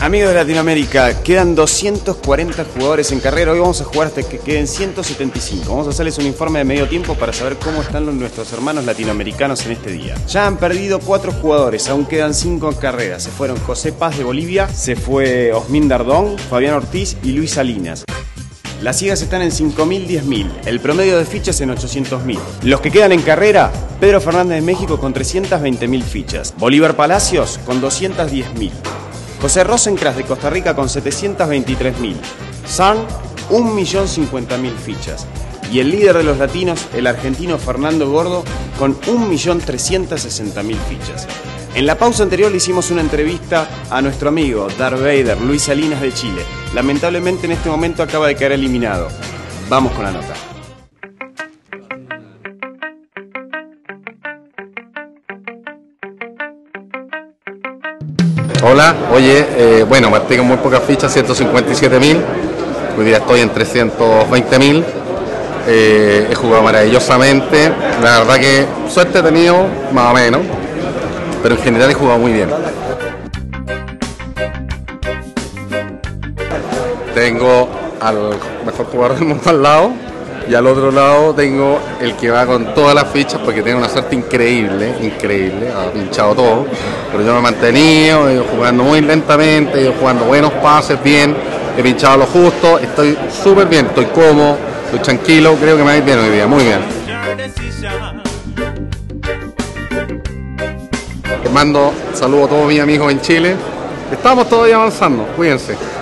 Amigos de Latinoamérica, quedan 240 jugadores en carrera. Hoy vamos a jugar hasta que queden 175. Vamos a hacerles un informe de medio tiempo para saber cómo están nuestros hermanos latinoamericanos en este día. Ya han perdido 4 jugadores, aún quedan 5 en carrera. Se fueron José Paz de Bolivia, se fue Osmin Dardón, Fabián Ortiz y Luis Salinas. Las ciegas están en 5.000, 10.000, el promedio de fichas en 800.000. Los que quedan en carrera, Pedro Fernández de México con 320.000 fichas, Bolívar Palacios con 210.000. José Rosencrantz de Costa Rica con 723.000. San, 1.050.000 fichas. Y el líder de los latinos, el argentino Fernando Gordo, con 1.360.000 fichas. En la pausa anterior le hicimos una entrevista a nuestro amigo Darth Vader, Luis Salinas de Chile. Lamentablemente en este momento acaba de quedar eliminado. Vamos con la nota. Hola, oye, bueno, partí con muy pocas fichas, 157.000, hoy día estoy en 320.000, he jugado maravillosamente, la verdad que suerte he tenido, más o menos, pero en general he jugado muy bien. Tengo al mejor jugador del mundo al lado y al otro lado tengo el que va con todas las fichas porque tiene una suerte increíble, ha pinchado todo, pero yo me he mantenido, he ido jugando muy lentamente, he ido jugando buenos pases, bien, he pinchado lo justo, estoy súper bien, estoy cómodo, estoy tranquilo, creo que me va a ir bien hoy día, muy bien. Les mando saludos a todos mis amigos en Chile, estamos todavía avanzando, cuídense.